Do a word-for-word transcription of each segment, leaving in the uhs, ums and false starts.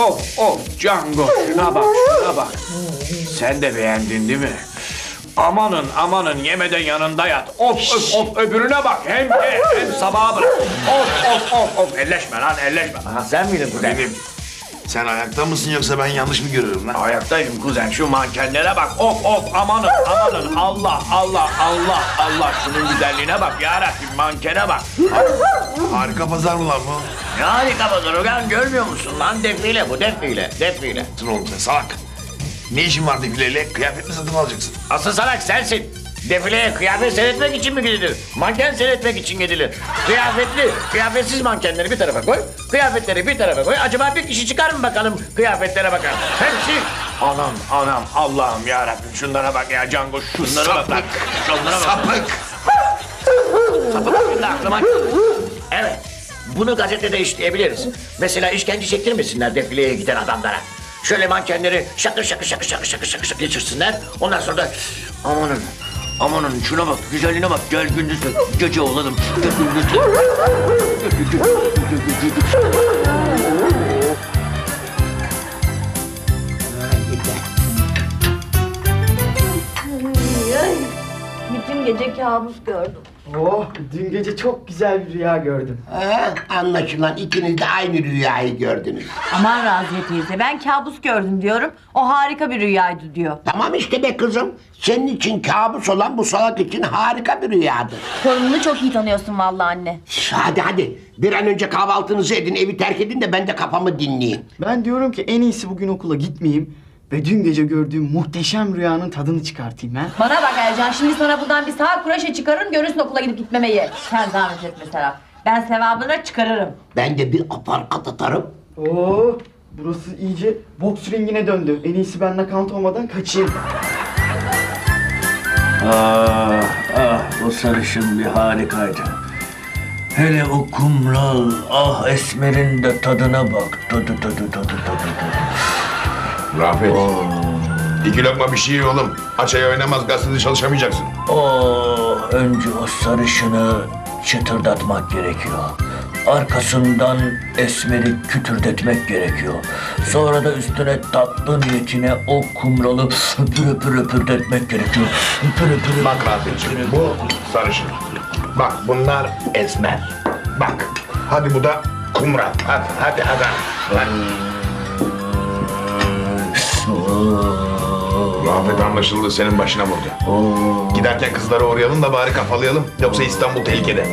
of of Django şuna bak şuna bak. Sen de beğendin değil mi? Amanın amanın yemeden yanında yat. Of of of öbürüne bak. Hem ye hem sabaha bırak. Of of of of elleşme lan elleşme. Ha, sen miydin kuzen? Benim. Sen ayakta mısın yoksa ben yanlış mı görüyorum lan? Ayaktayım kuzen şu mankenlere bak. Of of amanın amanın Allah Allah Allah Allah. Şunun güzelliğine bak yarabbim mankene bak. Harika pazar mı lan bu? Ne harika pazar ulan, görmüyor musun lan? Defile bu, defile, defile. Dur oğlum sen salak. Ne işin var defileyle? Kıyafet mi satın alacaksın? Asıl salak sensin. Defileye kıyafet seyretmek için mi gidilir? Manken seyretmek için gidilir. Kıyafetli, kıyafetsiz mankenleri bir tarafa koy. Kıyafetleri bir tarafa koy. Acaba bir kişi çıkar mı bakalım kıyafetlere bakalım. Hepsi... Anam anam Allah'ım yarabbim şunlara bak ya Django şunlara bak. Sapık. Şunlara bak. Sapık. Sapık hakkında aklıma... Evet, bunu gazetede işleyebiliriz. Mesela işkence çektirmesinler defileye giden adamlara. Şöyle mankenleri şakır şakır şakır şakır şakır şakır şakır geçirsinler. Ondan sonra da amanın, amanın şuna bak, güzelliğine bak. Gel gündüz gece olalım. Gel gündüz. Bütün gece kabus gördüm. Oh, dün gece çok güzel bir rüya gördüm. Ha, anlaşılan ikiniz de aynı rüyayı gördünüz. Aman Raziye teyze, ben kabus gördüm diyorum. O harika bir rüyaydı diyor. Tamam işte be kızım. Senin için kabus olan bu salak için harika bir rüyadır. Torununu çok iyi tanıyorsun vallahi anne. Hadi hadi bir an önce kahvaltınızı edin, evi terk edin de ben de kafamı dinleyeyim. Ben diyorum ki en iyisi bugün okula gitmeyeyim ve dün gece gördüğüm muhteşem rüyanın tadını çıkartayım ha. Bana bak Ercan, şimdi sana buradan bir sağ kuraşe çıkarırım, görürsün okula gidip gitmemeyi. Sen zahmet et mesela. Ben sevabını çıkarırım. Ben de bir aparkat atarım. Oo, burası iyice boks ringine döndü. En iyisi ben nakavt olmadan kaçayım. Ah, ah, o sarışın bir harikaydı. Hele o kumral, ah Esmer'in de tadına bak. Tadı tadı tadı tadı tadı. Rafet. İki lokma bir şey oğlum. Aç ay oynamaz, gazetede çalışamayacaksın. Oh, önce o sarışını çıtırdatmak gerekiyor. Arkasından Esmer'i kütürdetmek gerekiyor. Sonra da üstüne tatlı niyetine o kumralı öpür öpür öpürdetmek gerekiyor. Öpür öpür. Bak Rafetciğim, bu sarışın. Bak bunlar esmer. Bak, hadi bu da kumral. Hadi, hadi, hadi. Lan. Rafet anlaşıldı, senin başına vurdu. Giderken kızlara uğrayalım da bari kafalayalım. Yoksa İstanbul tehlikede.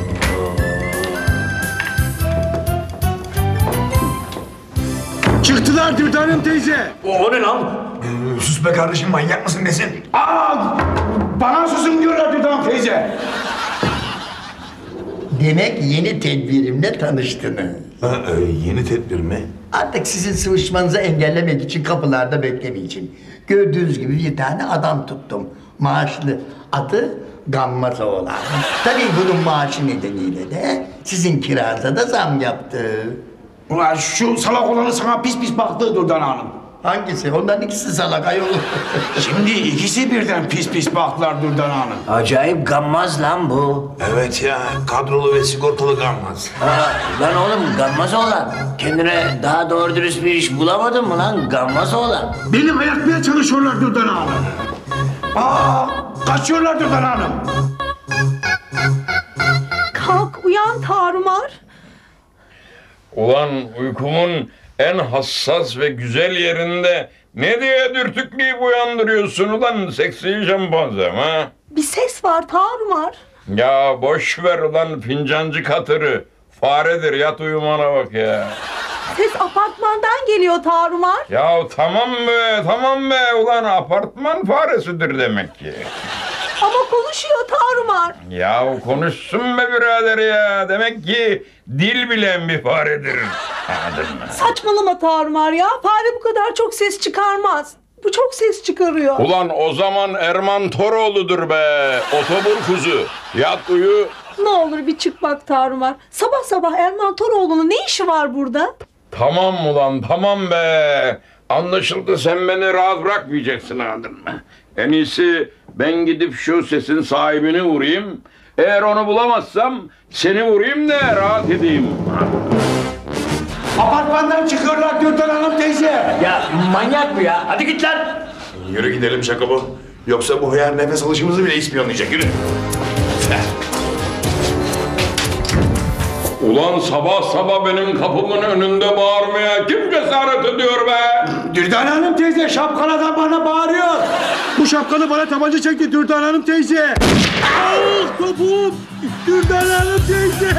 Çıktılar Dürdan'ım teyze. O, o ne lan? Ee, sus be kardeşim, manyak mısın nesin? Aa, bana susun diyorlar Dürdan teyze. Demek yeni tedbirimle tanıştınız. Ha, e, yeni tedbir mi? Artık sizin sıvışmanızı engellemek için kapılarda beklemeyeceğim. Gördüğünüz gibi bir tane adam tuttum. Maaşlı. Adı Gammaz oğlan. Tabii bunun maaşı nedeniyle de sizin kiranıza da zam yaptı. Ulan şu salak olanı sana pis pis baktı Dürdan Hanım. Hangisi? Ondan ikisi salak ayol. Şimdi ikisi birden pis pis baktılar Dürdan Hanım. Acayip gammaz lan bu. Evet ya, kadrolu ve sigortalı kalmaz. Ha, lan oğlum gammaz oğlan. Kendine daha doğru dürüst bir iş bulamadın mı lan gammaz oğlan? Beni ayakmaya çalışıyorlar Dürdan Hanım. Aa, kaçıyorlar Dürdan Hanım. Kalk uyan Tarumar. Ulan uykumun en hassas ve güzel yerinde ne diye dürtükleyip uyandırıyorsun ulan seksi şempanzem ha? Bir ses var Tarumar. Ya boş ver ulan fincancı katırı. Faredir yat uyumana bak ya. Ses apartmandan geliyor Tarumar. Ya tamam be tamam be ulan apartman faresidir demek ki. Ama konuşuyor Tarumar. Ya konuşsun be birader ya. Demek ki dil bilen bir faredir. Anladın mı? Saçmalama Tarumar ya. Fare bu kadar çok ses çıkarmaz. Bu çok ses çıkarıyor. Ulan o zaman Erman Toroğlu'dur be. Otobur kuzu. Yat uyu. Ne olur bir çık bak Tarumar. Sabah sabah Erman Toroğlu'nun ne işi var burada? Tamam ulan tamam be. Anlaşıldı sen beni rahat bırakmayacaksın anladın mı? En iyisi ben gidip şu sesin sahibini vurayım. Eğer onu bulamazsam seni vurayım da rahat edeyim. Apartmandan çıkıyorlar Dürdan Hanım teyze. Ya manyak bu ya. Hadi git lan. Yürü gidelim şaka bu. Yoksa bu hıyar nefes alışımızı bile ispiyonlayacak. Yürü. Ulan sabah sabah benim kapımın önünde bağırmaya kim cesaret ediyor be? Dürdan Hanım teyze şapkalıdan bana bağırıyor. Bu şapkalı bana tabanca çekti Dürdan Hanım teyze. Ah topum. Dürdan Hanım teyze.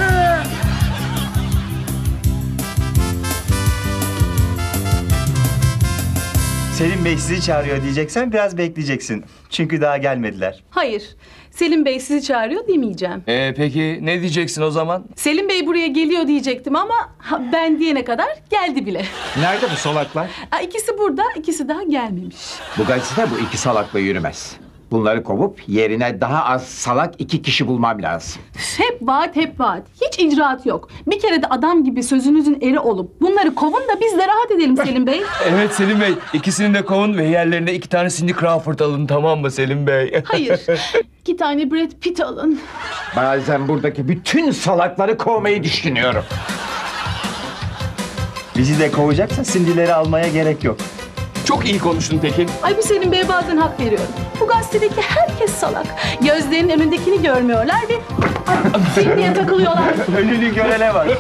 Selim Bey sizi çağırıyor diyeceksen biraz bekleyeceksin. Çünkü daha gelmediler. Hayır. Selim Bey sizi çağırıyor demeyeceğim. Ee, peki ne diyeceksin o zaman? Selim Bey buraya geliyor diyecektim ama ha, ben diyene kadar geldi bile. Nerede bu salaklar? Ha, ikisi burada, ikisi daha gelmemiş. Bu gazete bu iki salakla yürümez. Bunları kovup yerine daha az salak iki kişi bulmam lazım. Hep vaat, hep vaat. Hiç icraat yok. Bir kere de adam gibi sözünüzün eri olup bunları kovun da biz de rahat edelim Selim Bey. Evet Selim Bey, ikisini de kovun ve yerlerine iki tane Cindy Crawford alın, tamam mı Selim Bey? Hayır. İki tane Brad Pitt alın. Bazen buradaki bütün salakları kovmayı düşünüyorum. Bizi de kovacaksa Cindy'leri almaya gerek yok. Çok iyi konuştun Tekin. Ay bu Selim Bey'e bazen hak veriyorum. Bu gazetedeki herkes salak. Gözlerinin önündekini görmüyorlar ve Cindy'ye takılıyorlar. Önünü görene bak.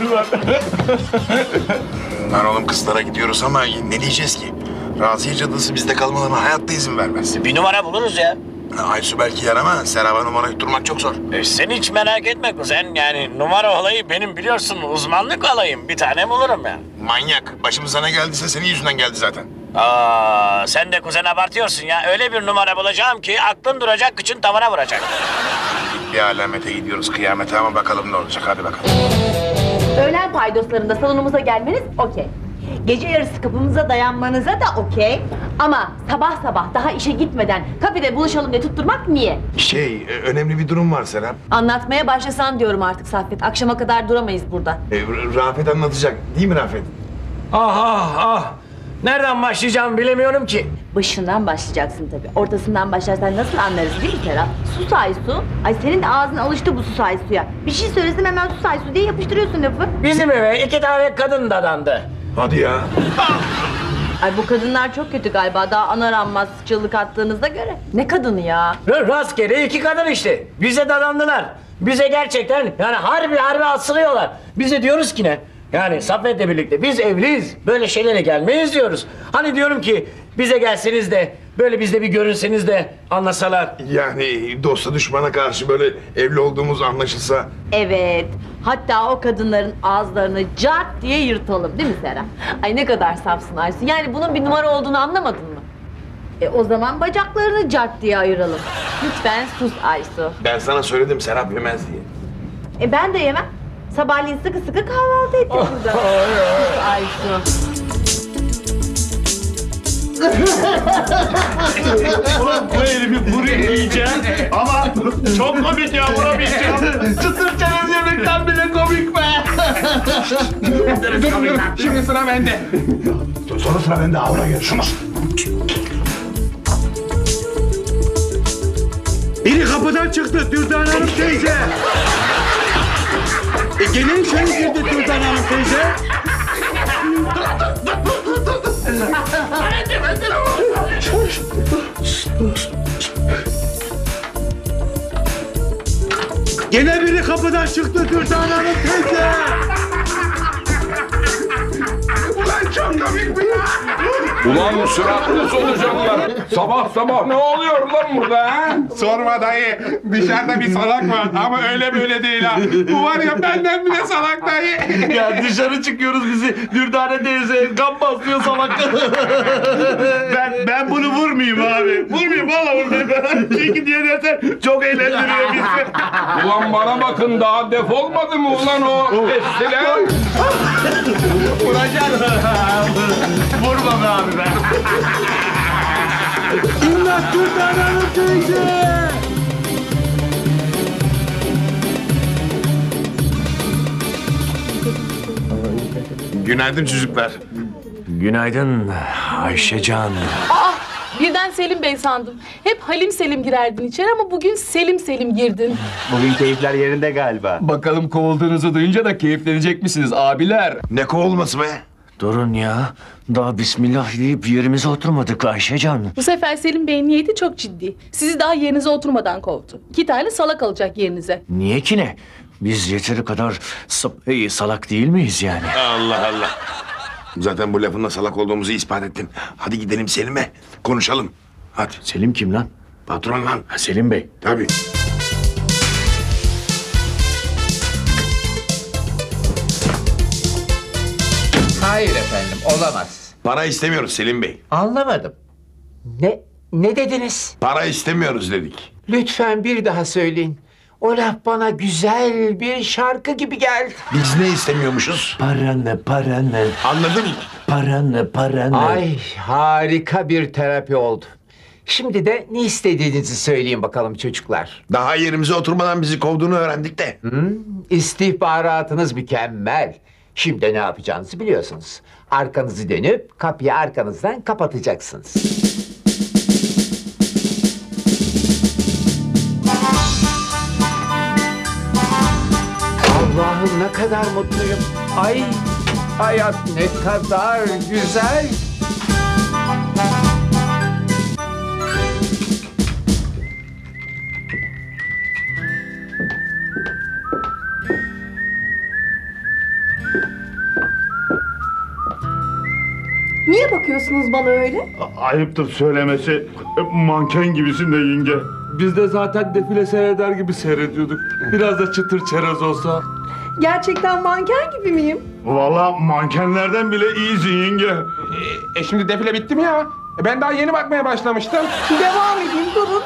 Lan oğlum kızlara gidiyoruz ama ne diyeceğiz ki? Raziye cadısı bizde kalmalarına hayatta izin vermez. Bir numara buluruz ya. Aysu belki yer ama Serap'a numara tutturmak çok zor. E, sen hiç merak etme kuzen. Yani numara olayı benim biliyorsun uzmanlık alayım. Bir tane bulurum ya. Manyak. Başımıza ne geldiyse senin yüzünden geldi zaten. Aa, sen de kuzen abartıyorsun ya. Öyle bir numara bulacağım ki aklın duracak, kıçın tavana vuracak. Bir alamete gidiyoruz kıyamete ama bakalım ne olacak. Hadi bakalım. Öğlen paydoslarında salonumuza gelmeniz okey. Gece yarısı kapımıza dayanmanıza da okey. Ama sabah sabah daha işe gitmeden kafede buluşalım diye tutturmak niye? Şey, e, önemli bir durum var Serap. Anlatmaya başlasan diyorum artık Saffet. Akşama kadar duramayız burada. E, R- Rafet anlatacak. Değil mi Rafet? Ah ah ah. Nereden başlayacağım bilemiyorum ki. Başından başlayacaksın tabii. Ortasından başlarsan nasıl anlarız değil mi Serap? Sus Aysu. Ay senin de ağzın alıştı bu sus Aysu'ya. Bir şey söylesem hemen sus Aysu diye yapıştırıyorsun lafı. Bizim eve iki tane kadın dadandı. Hadi ya. Ay bu kadınlar çok kötü galiba. Daha anar anmaz çığlık attığınızda göre. Ne kadını ya? R- Rastgele iki kadın işte. Bize dadandılar. Bize gerçekten yani harbi harbi asılıyorlar. Biz de diyoruz ki ne? Yani Saffet'le birlikte biz evliyiz. Böyle şeylere gelmeyiz diyoruz. Hani diyorum ki bize gelseniz de böyle bizde bir görünseniz de anlasalar. Yani dosta düşmana karşı böyle evli olduğumuz anlaşılsa. Evet. Hatta o kadınların ağızlarını cart diye yırtalım değil mi Serap? Ay ne kadar safsın Aysu. Yani bunun bir numara olduğunu anlamadın mı? E o zaman bacaklarını cart diye ayıralım. Lütfen sus Aysu. Ben sana söyledim Serap yemez diye. E ben de yemem. Sabahleyin sıkı sıkı kahvaltı ediyoruz burada. Sus Aysu. Ulan bu herifi vurayım diyeceğim ama çok komik ya vuramayacağım. Çıtır çerez yemekten bile komik be. Dur dur şimdi sıra bende. Sonra sıra bende avra gel şuna. Biri kapıdan çıktı Dürdan Hanım teyze. E gene içeri girdi Dürdan Hanım teyze. Gene biri kapıdan çıktı Dürdan Hanım teyze. Ulan çok komik bu ya. Ulan süratli solucanlar. Sabah sabah ne oluyor lan burada ha? Sorma dayı. Dışarıda bir salak var ama öyle böyle değil ha. Bu var ya benden bile salak dayı. Ya dışarı çıkıyoruz bizi Dürdane teyze kan bastırıyor salak. ben ben bunu vurmayayım abi. Vurmayayım valla vurmayayım. Çünkü diye dersen çok eğlendiriyor bizi. Ulan bana bakın daha defolmadı mı ulan o pestilen? Vuracaksın. Vurma be abi be. İmdat Dürdan Hanım teyze. Günaydın çocuklar. Günaydın Ayşecan. Aa Birden Selim Bey sandım. Hep Halim Selim girerdin içeri ama bugün Selim Selim girdin. Bugün keyifler yerinde galiba. Bakalım kovulduğunuzu duyunca da keyiflenecek misiniz abiler? Ne kovulması be? Durun ya. Daha bismillah deyip yerimize oturmadık Ayşecan. Bu sefer Selim Bey'in niyeti çok ciddi. Sizi daha yerinize oturmadan kovdu. İki tane salak alacak yerinize. Niye ki ne? Biz yeteri kadar sap- salak değil miyiz yani? Allah Allah. Zaten bu lafınla salak olduğumuzu ispat ettin. Hadi gidelim Selim'e. Konuşalım. Hadi. Selim kim lan? Patron lan. Ha, Selim Bey. Tabii. Hayır efendim, olamaz. Para istemiyoruz Selim Bey. Anlamadım. Ne ne dediniz? Para istemiyoruz dedik. Lütfen bir daha söyleyin. O laf bana güzel bir şarkı gibi geldi. Biz ne istemiyormuşuz? Paranı paranı. Anladın mı? Paranı paranı. Ay harika bir terapi oldu. Şimdi de ne istediğinizi söyleyin bakalım çocuklar. Daha yerimize oturmadan bizi kovduğunu öğrendik de. Hı? İstihbaratınız mükemmel. Şimdi ne yapacağınızı biliyorsunuz. Arkanızı dönüp kapıyı arkanızdan kapatacaksınız. Allah'ım ne kadar mutluyum. Ay hayat ne kadar güzel. Niye bakıyorsunuz bana öyle? Ayıptır söylemesi. Manken gibisin de yenge. Biz de zaten defile seyreder gibi seyrediyorduk. Biraz da çıtır çerez olsa. Gerçekten manken gibi miyim? Vallahi mankenlerden bile iyisin yenge. E, e şimdi defile bitti mi ya? E ben daha yeni bakmaya başlamıştım. Devam edeyim, durun.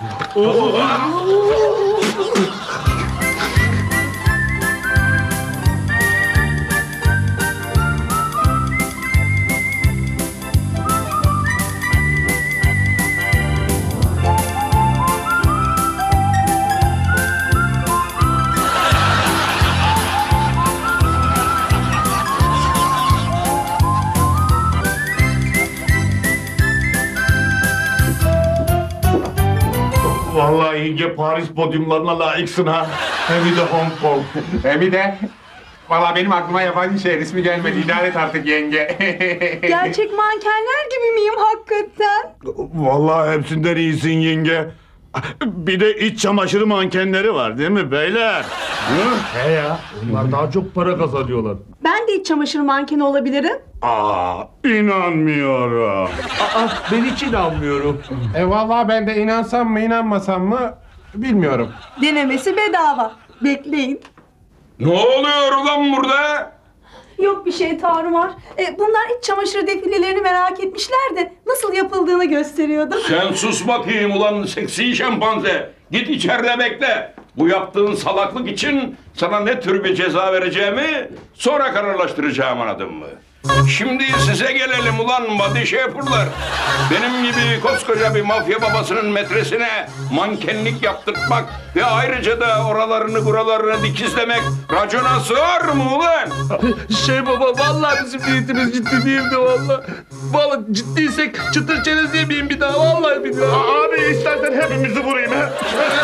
Vallahi yenge Paris podyumlarına layıksın ha. Hem de Hong Kong. Hem de valla benim aklıma yabancı şehir ismi gelmedi. İdare et artık yenge. Gerçek mankenler gibi miyim hakikaten? Vallahi hepsinden iyisin yenge. Bir de iç çamaşırı mankenleri var değil mi beyler? He ya. Onlar daha çok para kazanıyorlar. Ben de iç çamaşır mankeni olabilirim. Aa, inanmıyorum. Aa, ben hiç inanmıyorum. E valla ben de inansam mı inanmasam mı bilmiyorum. Denemesi bedava. Bekleyin. Ne oluyor ulan burada? Yok bir şey Tarumar. E, bunlar iç çamaşırı defilelerini merak etmişler de nasıl yapıldığını gösteriyordum. Sen sus bakayım ulan seksi şempanze. Git içeride bekle. Bu yaptığın salaklık için sana ne tür bir ceza vereceğimi sonra kararlaştıracağım, anladın mı? Şimdi size gelelim ulan body shaper'lar. Benim gibi koskoca bir mafya babasının metresine mankenlik yaptırtmak ve ayrıca da oralarını buralarını dikizlemek racona sığar mı ulan? Şey baba vallahi bizim niyetimiz ciddi değildi vallahi. Vallahi ciddiysek çıtır çerez yemeyin bir daha vallahi bir daha. Abi istersen hepimizi vurayım ha.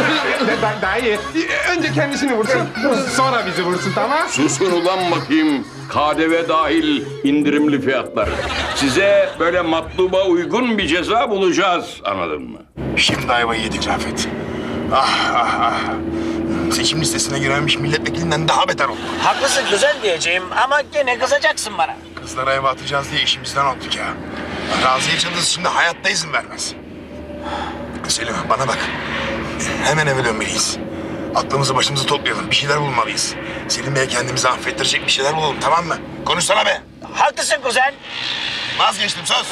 Ben daha iyi. Önce kendisini vursun sonra bizi vursun, tamam? Susun ulan bakayım. K D V dahil indirimli fiyatlar. Size böyle matluba uygun bir ceza bulacağız, anladın mı? Şimdi ayvayı yedik Rafet. Ah ah ah. Seçim listesine girememiş milletvekilinden daha beter oldu. Haklısın güzel diyeceğim ama gene kızacaksın bana. Kızlara eve atacağız diye işimizden olduk ya. Raziye Çaldız şimdi hayatta izin vermez. Selim bana bak. Hemen eve dönmeliyiz. Aklımızı başımızı toplayalım. Bir şeyler bulmalıyız. Selim Bey'e kendimizi affettirecek bir şeyler bulalım, tamam mı? Konuşsana be. Haklısın kuzen. Vazgeçtim, söz.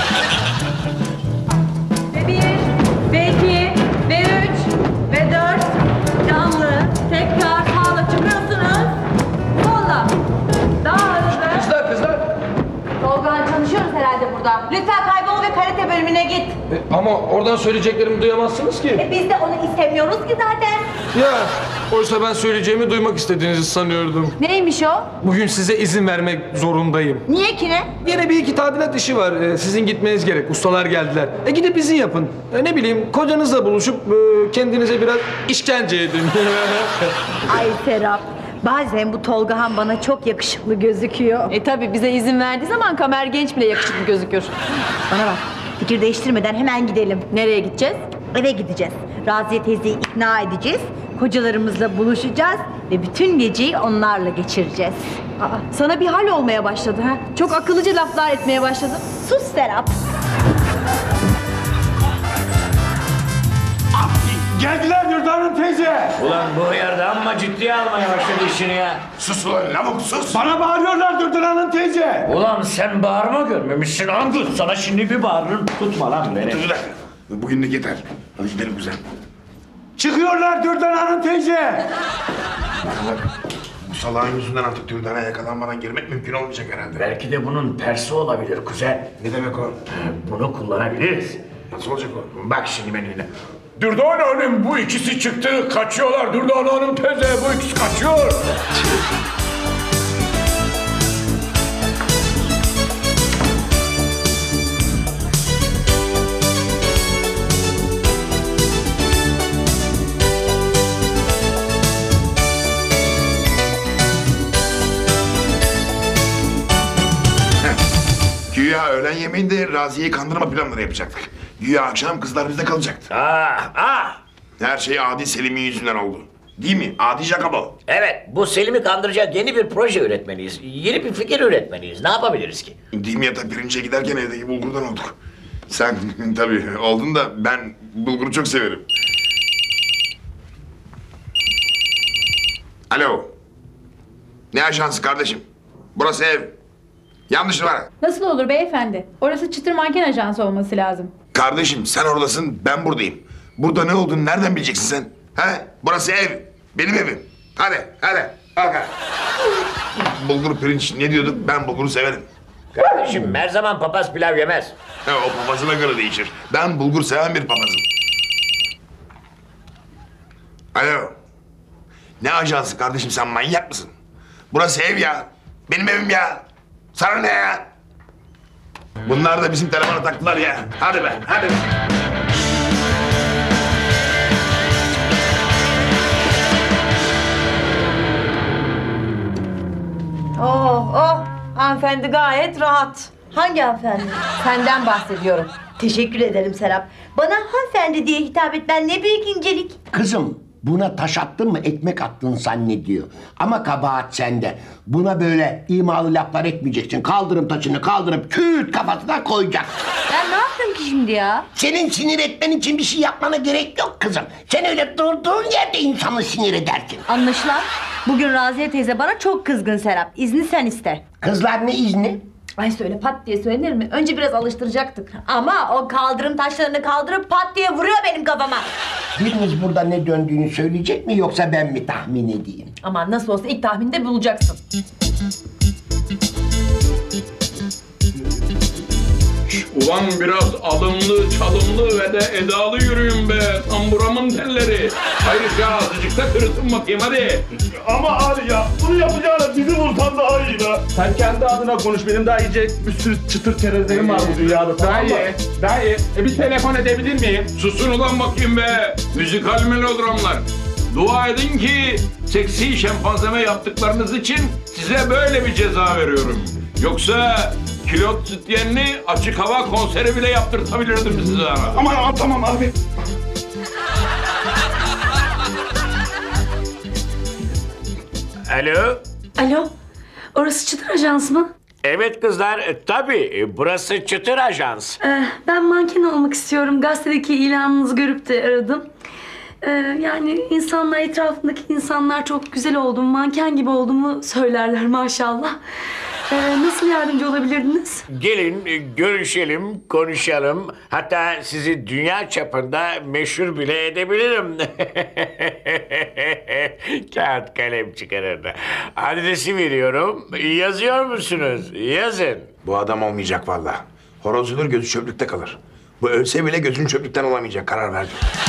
Ve bir, ve iki, ve üç, ve dört. Canlı, tekrar sağla çıkıyorsunuz. Sola. Daha hızlı. Kızlar kızlar. Tolga çalışıyoruz herhalde burada. Lütfen kaybol ve karate bölümüne git. E, ama oradan söyleyeceklerimi duyamazsınız ki. E biz de onu istemiyoruz ki zaten. Ya oysa ben söyleyeceğimi duymak istediğinizi sanıyordum. Neymiş o? Bugün size izin vermek zorundayım. Niye ki ne? Yine bir iki tadilat işi var. Ee, sizin gitmeniz gerek. Ustalar geldiler. E gidip izin yapın. E, ne bileyim kocanızla buluşup e, kendinize biraz işkence edin. Ay Serap. Bazen bu Tolgahan bana çok yakışıklı gözüküyor. E tabi bize izin verdiği zaman Kamer Genç bile yakışıklı gözükür. Bana bak, fikir değiştirmeden hemen gidelim. Nereye gideceğiz? Eve gideceğiz. Raziye teyzeyi ikna edeceğiz. Kocalarımızla buluşacağız ve bütün geceyi onlarla geçireceğiz. Aa, sana bir hal olmaya başladı ha. Çok akıllıca laflar etmeye başladı. Sus Serap. Geldiler Dürdan'ın teyze. Ulan bu hıyarda amma ciddiye almaya başladı işini ya. Sus ulan lavuk sus. Bana bağırıyorlar Dürdan'ın teyze. Ulan sen bağırma görmemişsin Angut. Sana şimdi bir bağırırım. Tutma lan beni. Dur bir dakika. Bugünlük yeter. Hadi gidelim güzel. Çıkıyorlar Dürdan'ın teyze. Bu salağın yüzünden artık Dürdan'a yakalanmadan girmek mümkün olmayacak herhalde. Belki de bunun tersi olabilir kuzen. Ne demek o? Bunu kullanabiliriz. Nasıl olacak o? Bak şimdi beni dinle. Dürdane Hanım bu ikisi çıktı kaçıyorlar. Dürdane Hanım teyze bu ikisi kaçıyor. Güya öğlen yemeğinde Raziye'yi kandırma planları yapacaktık. Güya akşam kızlar bizde kalacaktı. Ah ah. Her şey Adi Selim'in yüzünden oldu. Değil mi? Adi Jacobo. Evet bu Selim'i kandıracak yeni bir proje üretmeliyiz. Yeni bir fikir üretmeliyiz. Ne yapabiliriz ki? Dimyat'a pirinçe giderken evdeki bulgurdan olduk. Sen tabii oldun da ben bulguru çok severim. Alo. Ne ajansı kardeşim? Burası ev. Yanlış numara. Nasıl olur beyefendi? Orası çıtır manken ajansı olması lazım. Kardeşim sen oradasın, ben buradayım. Burada ne olduğunu nereden bileceksin sen? He? Burası ev. Benim evim. Hadi, hadi. Kalk. Bulgur pirinç ne diyorduk? Ben bulguru severim. Kardeşim her zaman papaz pilav yemez. He, o papazına göre değişir. Ben bulgur seven bir papazım. Alo. Ne ajansı kardeşim, sen manyak mısın? Burası ev ya. Benim evim ya. Sana ne ya? Bunlar da bizim telefona taktılar ya. Hadi be, hadi be. Oh oh, hanımefendi gayet rahat. Hangi hanımefendi? Senden bahsediyorum. Teşekkür ederim Serap. Bana hanımefendi diye hitap etmen ne büyük incelik. Kızım buna taş attın mı ekmek attın zannediyor. Ama kabahat sende. Buna böyle imalı laflar etmeyeceksin. Kaldırım taşını kaldırıp küt kafasına koyacaksın. Ben ne yaptım ki şimdi ya? Senin sinir etmen için bir şey yapmana gerek yok kızım. Sen öyle durduğun yerde insanı sinir edersin. Anlaşılan bugün Raziye teyze bana çok kızgın Serap. İzni sen iste. Kızlar ne izni? Ay söyle pat diye söylenir mi? Önce biraz alıştıracaktık. Ama o kaldırım taşlarını kaldırıp pat diye vuruyor benim kafama. Biriniz burada ne döndüğünü söyleyecek mi yoksa ben mi tahmin edeyim? Aman nasıl olsa ilk tahminde bulacaksın. Ulan biraz alımlı, çalımlı ve de edalı yürüyün be. Tamburamın telleri. Ayrıca azıcık da kırıtın bakayım hadi. Ama abi ya bunu yapacağına bizi vursan daha iyi la. Sen kendi adına konuş, benim daha yiyecek bir sürü çıtır çerezlerim var bu dünyada, tamam mı? Dayı, dayı. E bir telefon edebilir miyim? Susun ulan bakayım be. Müzikal melodramlar. Dua edin ki seksi şempanzeme yaptıklarınız için size böyle bir ceza veriyorum. Yoksa kilot sütyenli açık hava konseri bile yaptırtabilirdim size. Aman aman tamam abi. Alo. Alo, orası çıtır ajans mı? Evet kızlar e, tabii e, burası çıtır ajans. Ee, ben manken olmak istiyorum. Gazetedeki ilanınızı görüp de aradım. Ee, yani insanlar, etrafındaki insanlar çok güzel oldum, manken gibi olduğumu söylerler maşallah. Ee, nasıl yardımcı olabilirdiniz? Gelin e, görüşelim, konuşalım. Hatta sizi dünya çapında meşhur bile edebilirim. Kağıt kalem çıkarın. Adresi veriyorum. Yazıyor musunuz? Yazın. Bu adam olmayacak vallahi. Horoz ölür gözü çöplükte kalır. Bu ölse bile gözünü çöplükten alamayacak, karar verdim.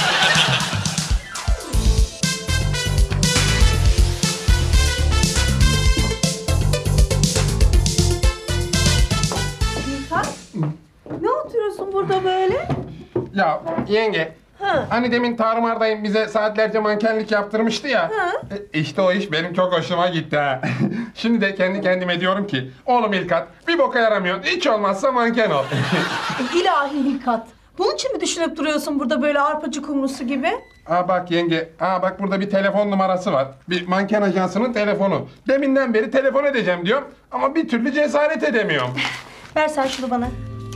Ne oturuyorsun burada böyle? Ya yenge, Ha. hani demin Tarık dayım bize saatlerce mankenlik yaptırmıştı ya. Ha. E, İşte o iş benim çok hoşuma gitti ha. Şimdi de kendi kendime diyorum ki, oğlum İlkat bir boka yaramıyorsun, hiç olmazsa manken ol. İlahi Hilkat. Bunun için mi düşünüp duruyorsun burada böyle arpacı kumrusu gibi? Aa bak yenge, aa bak burada bir telefon numarası var. Bir manken ajansının telefonu. Deminden beri telefon edeceğim diyorum ama bir türlü cesaret edemiyorum. Ver sen şunu bana.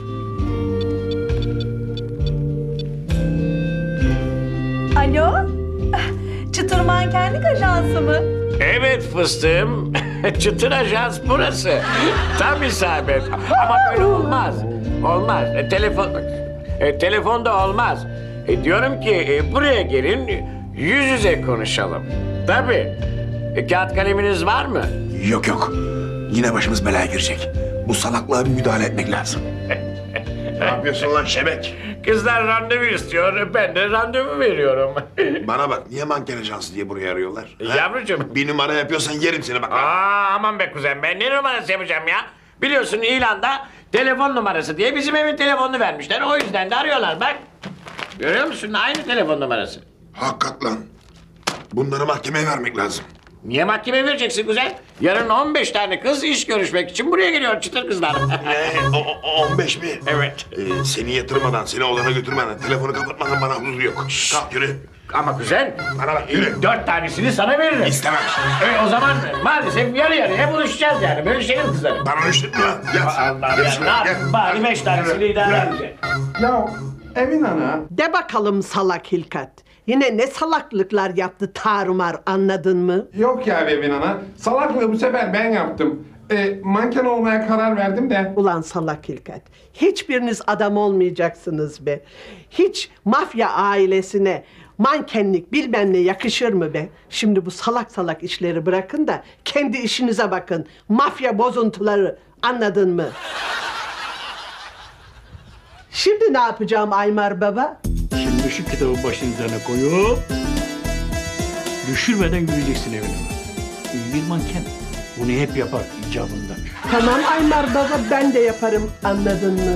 Alo? Çıtır mankenlik ajansı mı? Evet fıstığım. Çıtır ajans burası. Tam isabet. Ama böyle olmaz. Olmaz. E, telefon... E, telefonda olmaz. E, diyorum ki e, buraya gelin yüz yüze konuşalım. Tabii. E, kağıt kaleminiz var mı? Yok yok. Yine başımız belaya girecek. Bu salaklığa bir müdahale etmek lazım. Ne yapıyorsun lan şebek? Kızlar randevu istiyor. Ben de randevu veriyorum. Bana bak, niye manken ajansı diye buraya arıyorlar? Ha? Yavrucuğum. Bir numara yapıyorsan yerim seni bak. Aa, aman be kuzen, ben ne numarası yapacağım ya? Biliyorsun ilanda telefon numarası diye bizim evin telefonunu vermişler. O yüzden de arıyorlar bak. Görüyor musun? Aynı telefon numarası. Hakikat lan. Bunları mahkemeye vermek lazım. Niye mahkemeye vereceksin kuzen? Yarın on beş tane kız iş görüşmek için buraya geliyor çıtır kızlar. Ne? O- o- on beş mi? Evet. Ee, seni yatırmadan, seni odana götürmeden, telefonu kapatmadan bana huzur yok. Kalk yürü. Ama kuzen, Bana bak yürü. dört tanesini sana veririm. İstemem. E, o zaman maalesef yarı yarıya buluşacağız yani. Bölüşelim kızları. Bana rüşvet mi lan? Yat. Allah Yat ya, şuraya, ne gel. yapayım? Bari beş tanesini idare edecek. Ya Emin ana. De bakalım salak Hilkat. Yine ne salaklıklar yaptı tarumar, anladın mı? Yok ya Emin ana. Salaklığı bu sefer ben yaptım. E, manken olmaya karar verdim de. Ulan salak Hilkat. Hiçbiriniz adam olmayacaksınız be. Hiç mafya ailesine mankenlik bilmem ne yakışır mı be? Şimdi bu salak salak işleri bırakın da kendi işinize bakın. Mafya bozuntuları, anladın mı? Şimdi ne yapacağım Aymar Baba? Şimdi şu kitabı başın üzerine koyup düşürmeden yürüyeceksin evine. İyi bir manken bunu hep yapar icabında. Tamam Aymar Baba, ben de yaparım, anladın mı?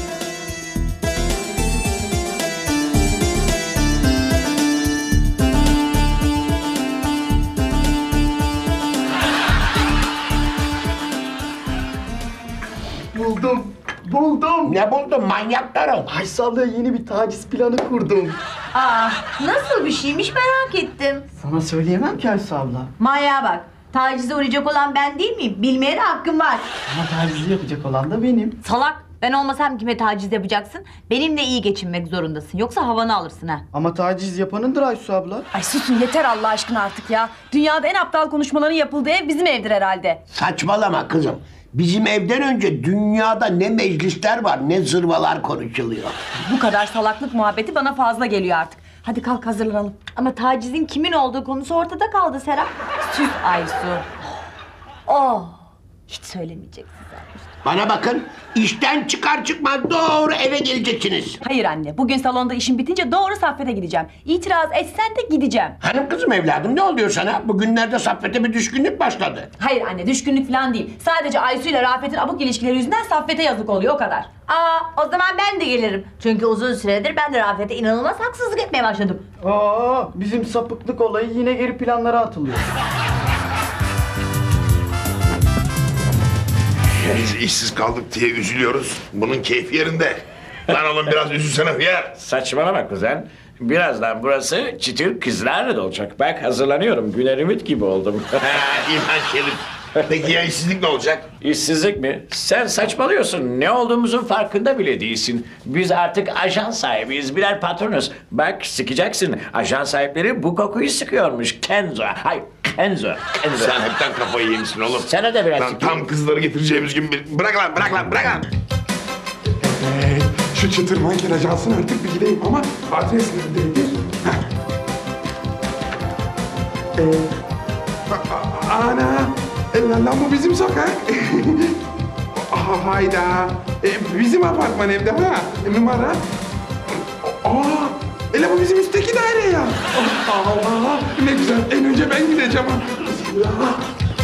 Buldum. Buldum. Ne buldun manyak karım? Ayşe abla yeni bir taciz planı kurdum. Aa, nasıl bir şeymiş merak ettim. Sana söyleyemem ki Ayşe abla. Manyağa bak. Tacize uğrayacak olan ben değil miyim? Bilmeye de hakkım var. Ama tacizi yapacak olan da benim. Salak. Ben olmasam kime taciz yapacaksın? Benimle iyi geçinmek zorundasın. Yoksa havanı alırsın ha. Ama taciz yapanındır Ayşe abla. Ay susun yeter Allah aşkına artık ya. Dünyada en aptal konuşmaların yapıldığı ev bizim evdir herhalde. Saçmalama kızım. Bizim evden önce dünyada ne meclisler var ne zırvalar konuşuluyor. Bu kadar salaklık muhabbeti bana fazla geliyor artık. Hadi kalk hazırlanalım. Ama tacizin kimin olduğu konusu ortada kaldı Serap. Sus Aysu. Oh. Hiç söylemeyeceksin zaten. Bana bakın, işten çıkar çıkmaz doğru eve geleceksiniz. Hayır anne, bugün salonda işim bitince doğru Saffet'e gideceğim. İtiraz etsen de gideceğim. Hanım kızım evladım ne oluyor sana? Bugünlerde Saffet'e bir düşkünlük başladı. Hayır anne, düşkünlük falan değil. Sadece Aysu ile Rafet'in abuk ilişkileri yüzünden Saffet'e yazık oluyor, o kadar. Aa, o zaman ben de gelirim. Çünkü uzun süredir ben de Rafet'e inanılmaz haksızlık etmeye başladım. Aa, bizim sapıklık olayı yine geri planlara atılıyor. Biz işsiz kaldık diye üzülüyoruz. Bunun keyfi yerinde. Lan oğlum biraz üzülsene hıyar. Saçmalama kuzen. Birazdan burası çıtır kızlarla dolacak. Bak hazırlanıyorum. Güner Ümit gibi oldum. İlhan Şerif. Peki ya işsizlik ne olacak? İşsizlik mi? Sen saçmalıyorsun. Ne olduğumuzun farkında bile değilsin. Biz artık ajans sahibiyiz. Birer patronuz. Bak sıkacaksın. Ajans sahipleri bu kokuyu sıkıyormuş. Kenzo. Hayır Kenzo. Kenzo. Sen hepten kafayı yemişsin oğlum. Sana da biraz Lan sıkayım. tam kızları getireceğimiz gün bir... Bırak lan, bırak lan, bırak lan. Evet, şu çıtır manken ajansına artık bir gideyim ama adres neredeydi? Heh. Ee, a- a- ana, e, lan, lan bu bizim sokak. Aa, hayda. E, bizim apartman evde ha. E, numara. Aa, ele bu bizim üstteki daire ya. Allah Allah. Ne güzel. En önce ben gideceğim. Bismillah.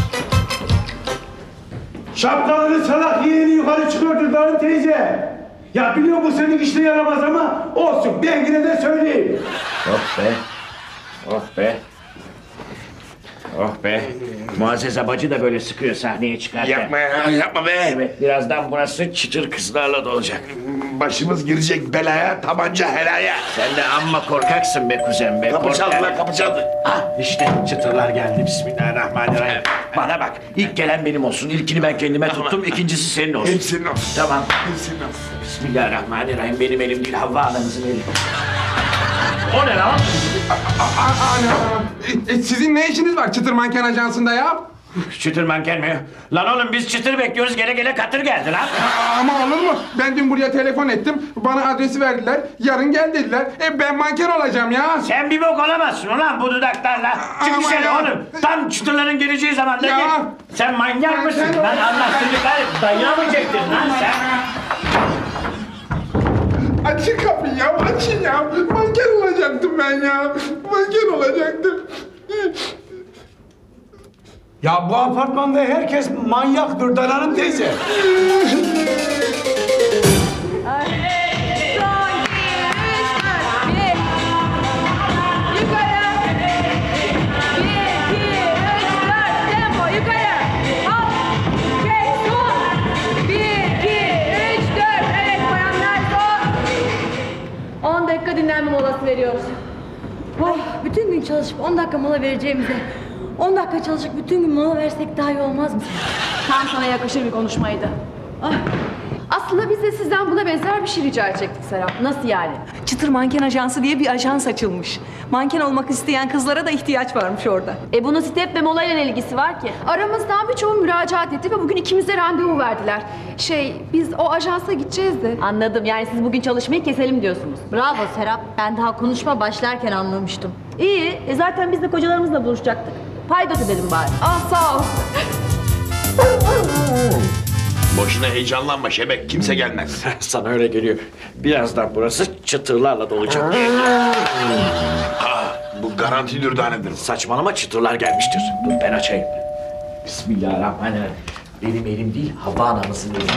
Şapkaları salak yeğeni yukarı çıkardı Darin teyze. Ya biliyorum bu senin işine yaramaz ama olsun. Ben yine de söyleyeyim. Oh be. Oh be. Oh be. Muazzez bacı da böyle sıkıyor sahneye çıkarken. Yapma ya, yapma be. Evet, birazdan burası çıtır kızlarla dolacak. Başımız girecek belaya, tabanca helaya. Sen de amma korkaksın be kuzen be. Kapı çaldı korkak. lan, kapı çaldı. Ah işte çıtırlar geldi. Bismillahirrahmanirrahim. Bana bak, ilk gelen benim olsun. İlkini ben kendime tuttum, ikincisi senin olsun. Hepsinin olsun. Tamam. Hepsinin olsun. Bismillahirrahmanirrahim. Benim elim değil, Havva anamızın eli. O ne lan? Ana! E, e, sizin ne işiniz var Çıtır Manken Ajansı'nda ya? Çıtır manken mi? Lan oğlum biz çıtır bekliyoruz, gele gele katır geldi lan. Aa, ama olur mu? Ben dün buraya telefon ettim, bana adresi verdiler, yarın gel dediler. E ben manken olacağım ya. Sen bir bok olamazsın ulan bu dudaklarla. Çık Ama dışarı ya. oğlum. Tam çıtırların geleceği zamanda Ya. gel. Sen manyak mısın? sen- Lan Allah seni kahretsin. Dayanamayacaktin lan sen. Açın kapıyı ya, açın ya. Manken olacaktım ben ya. Manken olacaktım. Ya bu apartmanda herkes manyaktır Darin teyze. on dakika dinlenme molası veriyoruz. Oh, bütün gün çalışıp on dakika mola vereceğimize on dakika çalışıp bütün gün mola versek daha iyi olmaz mı? Tam sana yakışır bir konuşmaydı. Ah. Aslında biz de sizden buna benzer bir şey rica edecektik Serap. Nasıl yani? Çıtır Manken Ajansı diye bir ajans açılmış. Manken olmak isteyen kızlara da ihtiyaç varmış orada. E bunun step ve molayla ne ilgisi var ki? Aramızdan birçoğu müracaat etti ve bugün ikimize randevu verdiler. Şey, biz o ajansa gideceğiz de. Anladım. Yani siz bugün çalışmayı keselim diyorsunuz. Bravo Serap. Ben daha konuşma başlarken anlamıştım. İyi. E zaten biz de kocalarımızla buluşacaktık. Paydos edelim bari. Ah sağ ol. Boşuna heyecanlanma Şebek. Kimse gelmez. Sana öyle geliyor. Birazdan burası çıtırlarla dolacak. Aa, bu garanti dürdanedir. Saçmalama, çıtırlar gelmiştir. Dur ben açayım. Bismillahirrahmanirrahim. Benim elim değil, Havva anamızın eli.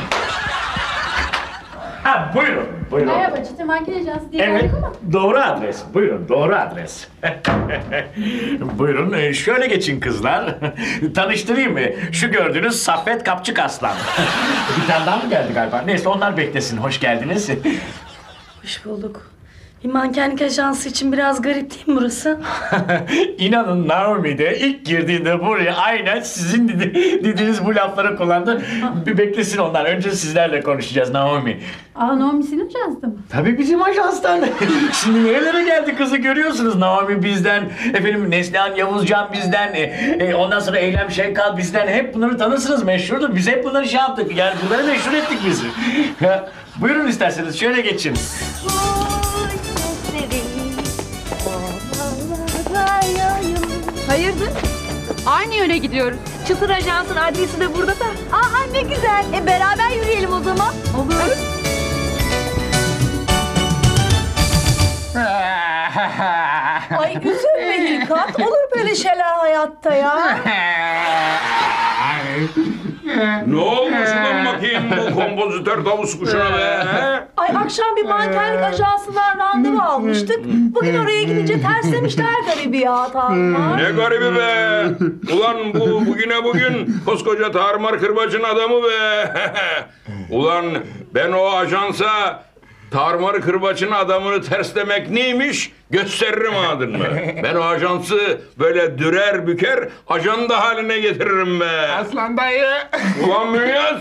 Ha buyurun, buyurun. Merhaba, Çıtır Manken Ajansı diye Evet, geldik ama. doğru adres. Buyurun, doğru adres. Buyurun, e, şöyle geçin kızlar. Tanıştırayım mı? Şu gördüğünüz Saffet Kapçık Aslan. Bir tane daha mı geldi galiba? Neyse onlar beklesin. Hoş geldiniz. Hoş bulduk. Bir mankenlik ajansı için biraz garip değil mi burası? İnanın Naomi de ilk girdiğinde buraya aynen sizin dedi, dediğiniz bu lafları kullandı. Bir beklesin onlar. Önce sizlerle konuşacağız Naomi. Aa, Naomi senin ajansta mı? Tabii bizim ajanstan. Şimdi nerelere geldi kızı görüyorsunuz. Naomi bizden, efendim Neslihan Yavuzcan bizden, e, e, ondan sonra Eylem Şevkal bizden. Hep bunları tanırsınız, meşhurdur. Biz hep bunları şey yaptık. Yani bunları meşhur ettik bizi. Buyurun isterseniz şöyle geçin. Hayırdır? Aynı yöne gidiyoruz. Çıtır Ajans'ın adresi de burada da. Aa ne güzel. E beraber yürüyelim o zaman. Olur. Ay üzülme Hilkat. Olur böyle şeyler hayatta ya. Ne olmuş ulan bakayım bu kompozitör tavus kuşuna be? he? Ay akşam bir mankenlik ajansından randevu almıştık. Bugün oraya gidince terslemişler garibi ya Tarmar. Ne garibi be! Ulan bu bugüne bugün koskoca Tarmar Kırbacı'nın adamı be! Ulan ben o ajansa Tarmar Kırbaç'ın adamını terslemek neymiş gösteririm adını. Ben o ajansı böyle dürer büker ajanda haline getiririm be. Aslan dayı. Ulan Münyaz!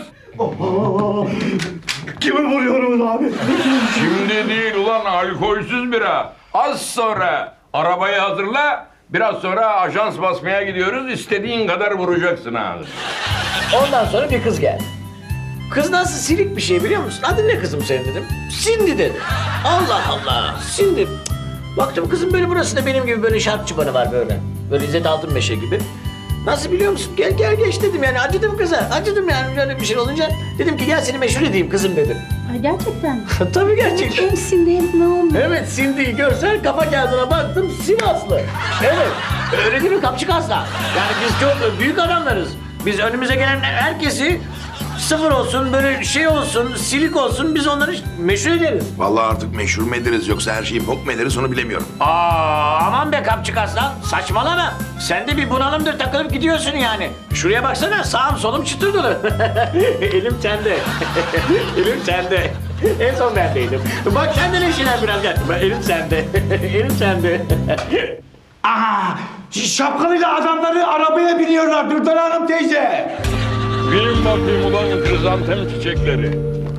Kimi vuruyoruz abi? Şimdi değil ulan alkolsüz bira. Az sonra arabayı hazırla. Biraz sonra ajans basmaya gidiyoruz. İstediğin kadar vuracaksın abi. Ondan sonra bir kız geldi. Kız nasıl silik bir şey biliyor musun? Adın ne kızım senin dedim. Cindy dedi. Allah Allah. Cindy. Baktım kızım böyle burasında benim gibi böyle şarkçı bana var böyle. Böyle İzzet Altınmeşe gibi. Nasıl biliyor musun? Gel gel geç dedim yani. Acıdım kıza. Acıdım yani böyle bir şey olunca. Dedim ki gel seni meşhur edeyim kızım dedim. Ay gerçekten mi? Tabii gerçekten. Hem Cindy hem Naomi. Evet Cindy'yi görsen kafa kağıdına baktım Sivaslı. Evet. Öyle değil mi kapçık asla? Yani biz çok büyük adamlarız. Biz önümüze gelen herkesi sıfır olsun, böyle şey olsun, silik olsun biz onları meşhur ederiz. Vallahi artık meşhur mu ederiz yoksa her şeyi bok mu ederiz onu bilemiyorum. Aa, aman be kapçık aslan, saçmalama. Sen de bir bunalımdır takılıp gidiyorsun yani. Şuraya baksana, sağım solum çıtır dolu. Elim sende. Elim sende. En son bendeydim. Bak sen de neşelen biraz gel. Bak, elim sende. Elim sende. Aha! Şapkalıyla adamları arabaya biniyorlar Dürdan Hanım teyze. Bilin bakayım ulan krizanthem çiçekleri.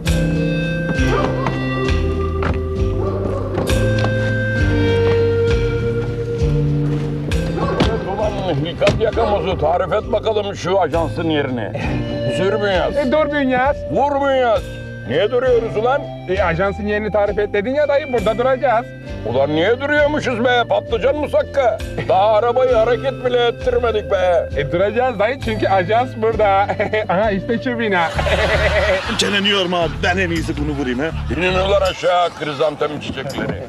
Ulan Hikat Yakamozu tarif et bakalım şu ajansın yerini. Sür Bünyas. E, dur Bünyas. Vur Bünyas. Niye duruyoruz ulan? E, ajansın yerini tarif et dedin ya dayı, burada duracağız. Ulan niye duruyormuşuz be? Patlıcan musakka. Daha arabayı hareket bile ettirmedik be. E duracağız dayı çünkü ajans burada. Aha işte şu bina. Çeneni abi, ben en iyisi bunu vurayım ha. İnin ulan aşağı krizantem çiçekleri.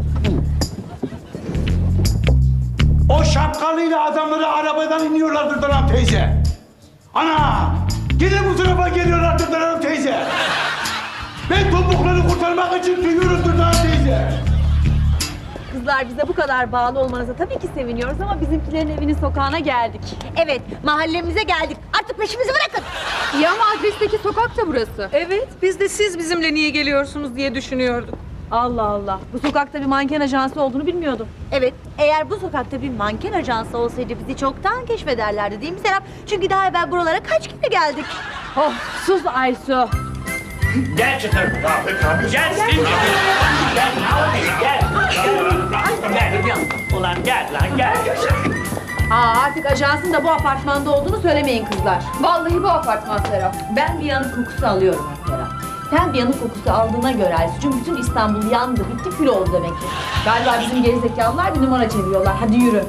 O şapkalıyla adamları arabadan iniyorlar Dürdan Hanım teyze. Ana! Gene bu tarafa geliyorlar Dürdan Hanım teyze. Ben topukları kurtarmak için duyuyorum Dürdan Hanım teyze. Kızlar bize bu kadar bağlı olmanıza tabii ki seviniyoruz ama bizimkilerin evinin sokağına geldik. Evet, mahallemize geldik. Artık peşimizi bırakın. Ya ama adresteki sokak da burası. Evet, biz de siz bizimle niye geliyorsunuz diye düşünüyorduk. Allah Allah. Bu sokakta bir manken ajansı olduğunu bilmiyordum. Evet, eğer bu sokakta bir manken ajansı olsaydı bizi çoktan keşfederlerdi değil mi Serap? Çünkü daha evvel buralara kaç kere geldik. Oh, sus Aysu. Gel çıtır. Gel. Gel. Gel. Gel. Gel. Gel. Ulan gel lan gel. Aa, artık ajansın da bu apartmanda olduğunu söylemeyin kızlar. Vallahi bu apartman Serap. Ben bir yanık kokusu alıyorum mesela. Sen bir yanık kokusu aldığına göre Aysu'cum bütün İstanbul yandı, bitti, kül oldu demektir. Galiba bizim gerizekalılar bir numara çeviriyorlar. Hadi yürü.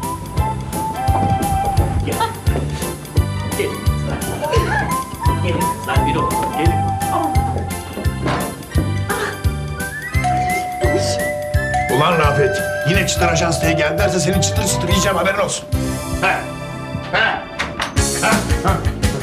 Gel. Gelin kızlar. Gelin kızlar bir olsun. Gelin. Ulan Rafet, yine çıtır ajans diye geldilerse seni çıtır çıtır yiyeceğim haberin olsun. Ha. Ha. Ha. Ha.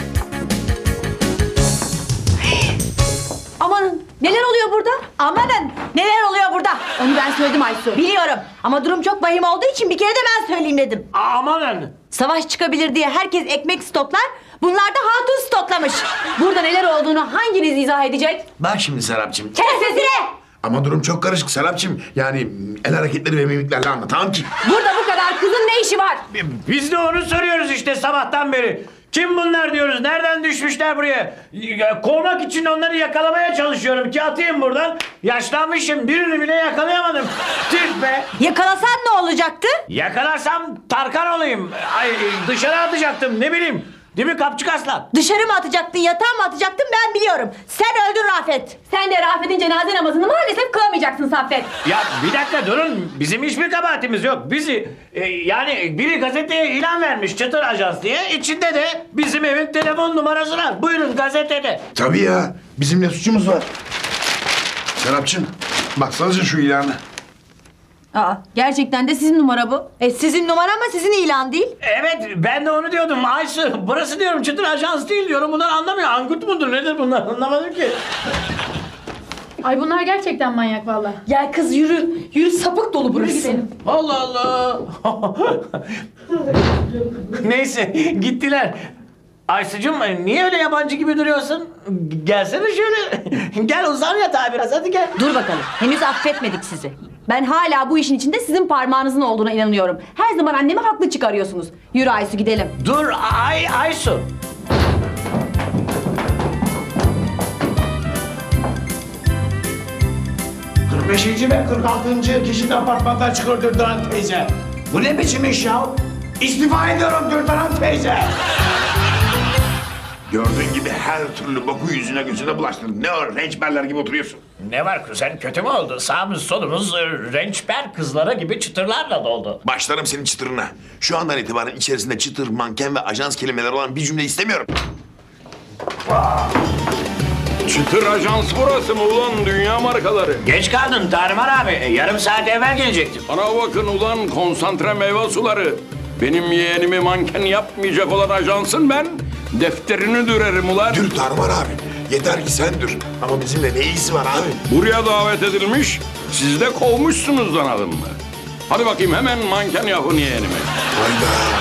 Amanın neler oluyor burada? Amanın neler oluyor burada? Onu ben söyledim Aysu. Biliyorum ama durum çok vahim olduğu için bir kere de ben söyleyeyim dedim. Amanın. Savaş çıkabilir diye herkes ekmek stoklar, bunlar da hatun stoklamış. Burada neler olduğunu hanginiz izah edecek? Bak şimdi Serapcığım. Kes sesini! Ama durum çok karışık Serapcığım. Yani el hareketleri ve mimiklerle anlatamam ki. Burada bu kadar kızın ne işi var? Biz de onu soruyoruz işte sabahtan beri. Kim bunlar diyoruz? Nereden düşmüşler buraya? Ya, kovmak için onları yakalamaya çalışıyorum ki atayım buradan. Yaşlanmışım. Birini bile yakalayamadım. Tüh be. Yakalasan ne olacaktı? Yakalarsam Tarkan olayım. Ay, dışarı atacaktım ne bileyim. Değil mi kapçık aslan? Dışarı mı atacaktın, yatağa mı atacaktın ben biliyorum. Sen öldün Rafet. Sen de Rafet'in cenaze namazını maalesef kılamayacaksın Saffet. Ya bir dakika durun. Bizim hiçbir kabahatimiz yok. Bizi e, yani biri gazeteye ilan vermiş Çıtır Ajans diye. İçinde de bizim evin telefon numarası var. Buyurun gazetede. Tabii ya, bizim ne suçumuz var? Serapcığım, baksanıza şu ilanı. Aa, gerçekten de sizin numara bu. E sizin numara ama sizin ilan değil. Evet ben de onu diyordum Aysu. Burası diyorum Çıtır Ajans değil diyorum. Bunlar anlamıyor. Angut mudur nedir bunlar anlamadım ki. Ay bunlar gerçekten manyak vallahi. Gel kız yürü. Yürü sapık dolu burası. Allah Allah. Neyse gittiler. Aysucuğum niye öyle yabancı gibi duruyorsun? Gelsene şöyle. Gel uzan yatağa biraz hadi gel. Dur bakalım. Henüz affetmedik sizi. Ben hala bu işin içinde sizin parmağınızın olduğuna inanıyorum. Her zaman annemi haklı çıkarıyorsunuz. Yürü Aysu gidelim. Dur Ay Aysu. kırk beşinci ve kırk altıncı kişi de apartmandan çıkıyor Dürdan Hanım teyze. Bu ne biçim iş ya? İstifa ediyorum Dürdan Hanım teyze. Gördüğün gibi her türlü boku yüzüne gözüne bulaştırdın. Ne o rençberler gibi oturuyorsun. Ne var kuzen, kötü mü oldu? Sağımız solumuz e, rençper kızlara gibi çıtırlarla doldu. Başlarım senin çıtırına. Şu andan itibaren içerisinde çıtır, manken ve ajans kelimeleri olan bir cümle istemiyorum. Çıtır ajans burası mı ulan, dünya markaları? Geç kaldın Tarman abi, e, yarım saat evvel gelecektim. Bana bakın ulan konsantre meyve suları. Benim yeğenimi manken yapmayacak olan ajansın ben. Defterini dürerim ulan. Dür Tarman abi. Yeter ki sen dür. Ama bizimle ne ilgisi var abi? Buraya davet edilmiş, siz de kovmuşsunuz anladın mı? Hadi bakayım hemen manken yapın yeğenime. Hayda.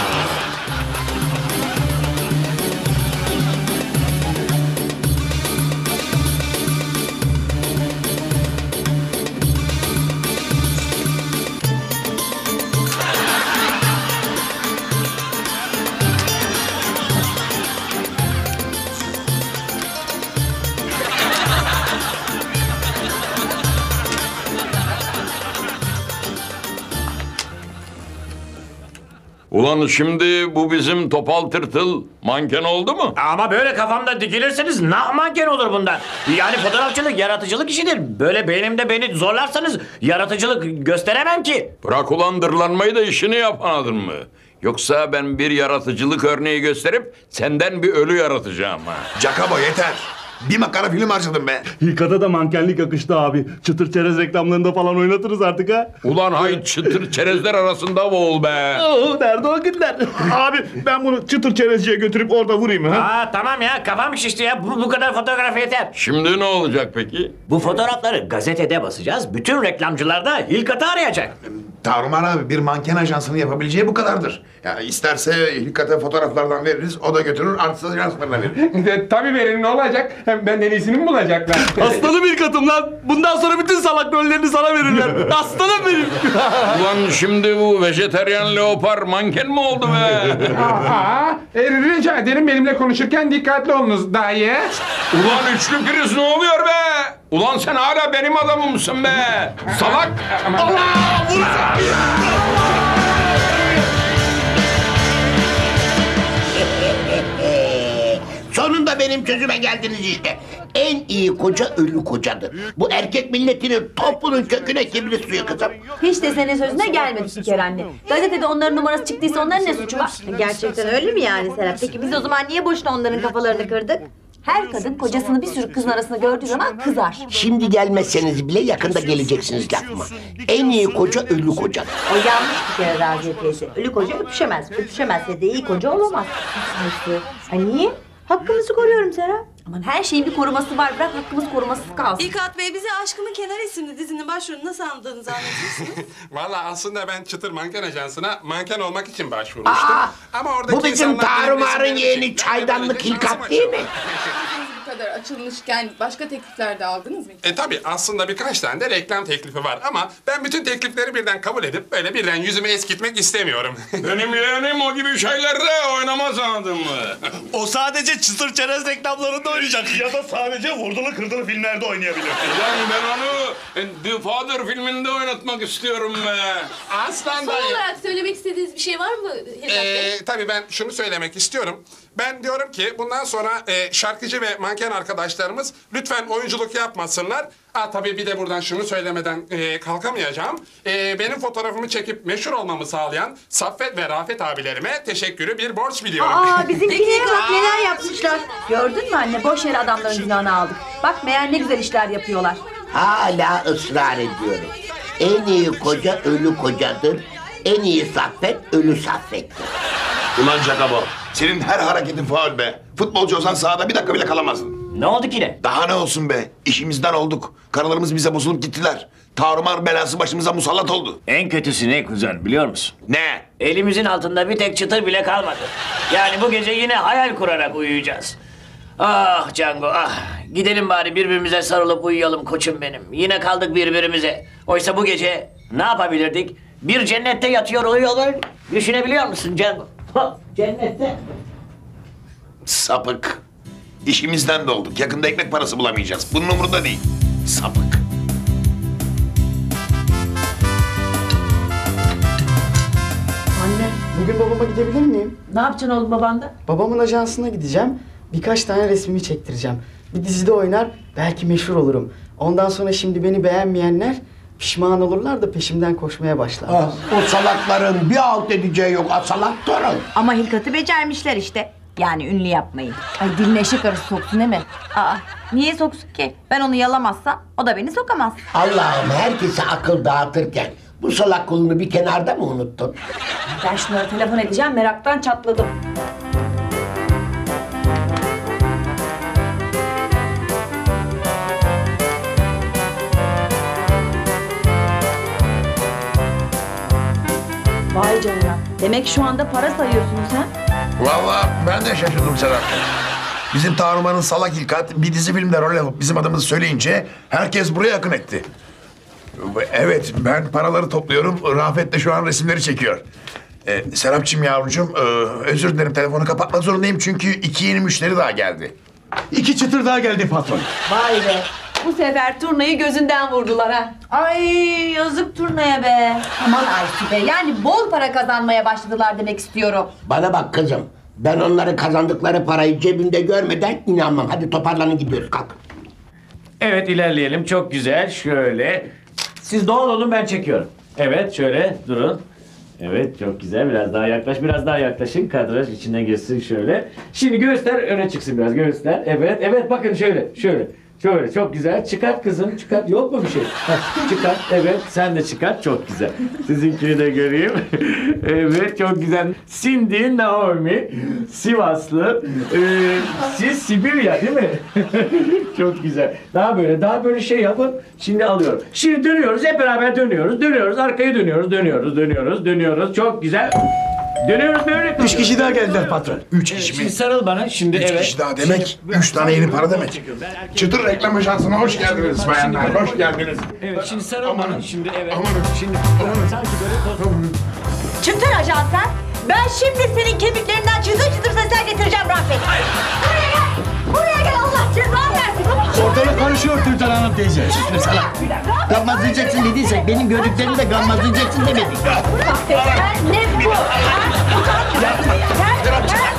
Ulan şimdi bu bizim topal tırtıl manken oldu mu? Ama böyle kafamda dikilirseniz nah manken olur bundan. Yani fotoğrafçılık yaratıcılık işidir. Böyle beynimde beni zorlarsanız yaratıcılık gösteremem ki. Bırak ulan dırlanmayı da işini yap anladın mı? Yoksa ben bir yaratıcılık örneği gösterip senden bir ölü yaratacağım ha. Cakabo yeter. Bir makara film harcadım be. Hilkat'a da mankenlik yakıştı abi. Çıtır çerez reklamlarında falan oynatırız artık ha. Ulan hay çıtır çerezler arasında boğul be. Oo, nerede o günler? Abi ben bunu çıtır çerezciye götürüp orada vurayım ha. Aa tamam ya, kafam şişti ya. Bu, bu kadar fotoğraf yeter. Şimdi ne olacak peki? Bu fotoğrafları gazetede basacağız. Bütün reklamcılar da Hilkat'ı arayacak. Tarumar abi bir manken ajansının yapabileceği bu kadardır. Ya isterse Hilkat'a fotoğraflardan veririz, o da götürür artist ajanslarına verir. E, tabii verin, ne olacak? Hem benden iyisini mi bulacaklar? Aslanım Hilkat'ım lan. Bundan sonra bütün salak rollerini sana verirler. Aslanım benim. Ulan şimdi bu vejeteryan leopar manken mi oldu be? Aa, e, rica ederim benimle konuşurken dikkatli olunuz dayı. Ulan üçlü priz ne oluyor be? Ulan sen hala benim adamımsın be. Salak. Allah! Vur! Sonunda benim sözüme geldiniz işte. En iyi koca ölü kocadır. Bu erkek milletinin topunun köküne kibrit suyu kızım. Hiç de senin sözüne gelmedik bir kere anne. Gazetede onların numarası çıktıysa onların ne suçu var? Gerçekten öyle mi yani Serap? Peki biz o zaman niye boşuna onların kafalarını kırdık? Her kadın kocasını bir sürü kızın arasında gördüğü zaman kızar. Şimdi gelmezseniz bile yakında geleceksiniz lafıma. En iyi koca ölü kocadır. O yanlış bir kere Raziye teyze. Ölü koca öpüşemez. Öpüşemezse de iyi koca olamaz. Nasıl? Ay niye? Hakkımızı koruyorum Serap. Aman her şeyin bir koruması var. Bırak hakkımız korumasız kalsın. İlkat Bey, bize Aşkımın Kenar isimli dizinin başrolünü nasıl andığınızı anlatıyorsunuz. Valla aslında ben Çıtır Manken Ajansı'na manken olmak için başvurmuştum. Aa, Ama oradaki bu bizim insanlar benim Tarumar'ın resimlerimi yeğeni çektiler. çaydanlık Hilkat değil mi? Bu kadar açılmışken başka teklifler de aldınız mı? E tabi aslında birkaç tane de reklam teklifi var ama ben bütün teklifleri birden kabul edip böyle birden yüzümü eskitmek istemiyorum. Benim yeğenim o gibi şeylerde oynamaz anladın mı? O sadece çıtır çerez reklamlarında oynayacak. Ya da sadece vurdulu kırdılı filmlerde oynayabilir. Ulan ben onu The Father filminde oynatmak istiyorum be. Aslan Son dayı. olarak söylemek istediğiniz bir şey var mı Hilkat Bey? Ee, tabii ben şunu söylemek istiyorum. Ben diyorum ki bundan sonra e, şarkıcı ve manken arkadaşlarımız lütfen oyunculuk yapmasınlar. Ha tabii bir de buradan şunu söylemeden e, kalkamayacağım. E, benim fotoğrafımı çekip meşhur olmamı sağlayan Saffet ve Rafet abilerime teşekkürü bir borç biliyorum. Aa bizimkilere bak neler yapmışlar. Gördün mü anne? Boş yere adamların günahını aldık. Bak meğer ne güzel işler yapıyorlar. Hala ısrar ediyorum. En iyi koca ölü kocadır. En iyi saffet ölü saffettir. Ulan Cakabo, senin her hareketin faul be. Futbolcu olsan sahada bir dakika bile kalamazdın. Ne oldu ki ne? Daha ne olsun be? İşimizden olduk. Karılarımız bize bozulup gittiler. Tarumar belası başımıza musallat oldu. En kötüsü ne kuzen biliyor musun? Ne? Elimizin altında bir tek çıtır bile kalmadı. Yani bu gece yine hayal kurarak uyuyacağız. Ah Cango ah. Gidelim bari birbirimize sarılıp uyuyalım koçum benim. Yine kaldık birbirimize. Oysa bu gece ne yapabilirdik? Bir cennette yatıyor uyuyorlar. Düşünebiliyor musun Cango? Ha, cennette. Sapık. İşimizden de olduk. Yakında ekmek parası bulamayacağız. Bunun umurunda değil. Sapık. Anne, bugün babama gidebilir miyim? Ne yapacaksın oğlum babanda? Babamın ajansına gideceğim. Birkaç tane resmimi çektireceğim. Bir dizide oynar, belki meşhur olurum. Ondan sonra şimdi beni beğenmeyenler pişman olurlar da peşimden koşmaya başlarlar. Ah, o salakların bir alt edeceği yok. Ah, salak torun. Ama hilkatı becermişler işte. Yani ünlü yapmayı. Ay diline eşek arısı soksun değil mi? Aa, niye soksun ki? Ben onu yalamazsam o da beni sokamaz. Allah'ım herkese akıl dağıtırken bu salak kolunu bir kenarda mı unuttun? Ben şunlara telefon edeceğim, meraktan çatladım. Vay canına. Demek şu anda para sayıyorsunuz ha? Vallahi ben de şaşırdım Serap. Bizim Tanrıman'ın salak hilkat bir dizi filmde rol alıp bizim adımızı söyleyince herkes buraya akın etti. Evet, ben paraları topluyorum. Rafet de şu an resimleri çekiyor. Ee, Serapçığım yavrucuğum, e, özür dilerim telefonu kapatmak zorundayım çünkü iki yeni müşteri daha geldi. İki çıtır daha geldi patron. Vay be. Bu sefer turnayı gözünden vurdular ha. Ay yazık turnaya be. Aman Aysu be, yani bol para kazanmaya başladılar demek istiyorum. Bana bak kızım. Ben onların kazandıkları parayı cebimde görmeden inanmam. Hadi toparlanın gidiyoruz kalk. Evet ilerleyelim çok güzel şöyle. Siz doğal olun ben çekiyorum. Evet şöyle durun. Evet çok güzel biraz daha yaklaş biraz daha yaklaşın kadraj içine girsin şöyle. Şimdi göğüsler öne çıksın biraz göğüsler. Evet evet bakın şöyle şöyle. Şöyle çok güzel. Çıkart kızım çıkart. Yok mu bir şey? Heh, çıkart. Evet sen de çıkart. Çok güzel. Sizinkini de göreyim. Evet çok güzel. Cindy, Naomi, Sivaslı. Ee, siz Sibirya değil mi? Çok güzel. Daha böyle daha böyle şey yapın. Şimdi alıyorum. Şimdi dönüyoruz. Hep beraber dönüyoruz. Dönüyoruz. Arkaya dönüyoruz. Dönüyoruz. Dönüyoruz. Dönüyoruz. Çok güzel. Dönüyoruz böyle. Üç kişi daha geldiler patron. Üç kişi mi? Şimdi sarıl bana. Şimdi Üç evet. kişi daha demek, üç tane yeni para demek. Çıtır reklam ajansına hoş geldiniz bayanlar, hoş geldiniz. Evet şimdi sarıl bana. Şimdi evet. Amanın. Şimdi sanki böyle toz. Çıtır ajan sen. Ben şimdi senin kemiklerinden çıtır çıtır sesler getireceğim Rafet. Buraya gel. Buraya gel Allah cezanı versin. Ortalık karışıyor Türkan Hanım teyze. Sus salak. Gammazlayacaksın dediysek benim gördüklerimi de gammazlayacaksın demedik. Bak ne bu? Ha? Gel, gel, gel.